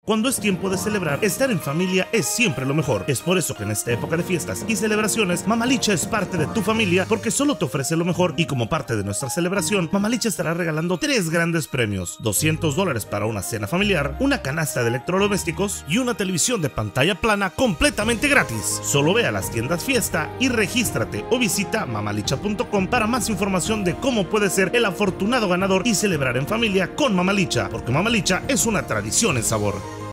Cuando es tiempo de celebrar, estar en familia es siempre lo mejor. Es por eso que en esta época de fiestas y celebraciones, Mamalicha es parte de tu familia porque solo te ofrece lo mejor, y como parte de nuestra celebración, Mamalicha estará regalando 3 grandes premios: $200 para una cena familiar, una canasta de electrodomésticos y una televisión de pantalla plana completamente gratis. Solo ve a las tiendas Fiesta y regístrate o visita mamalicha.com para más información de cómo puedes ser el afortunado ganador y celebrar en familia con Mamalicha, porque Mamalicha es una tradición en sabor.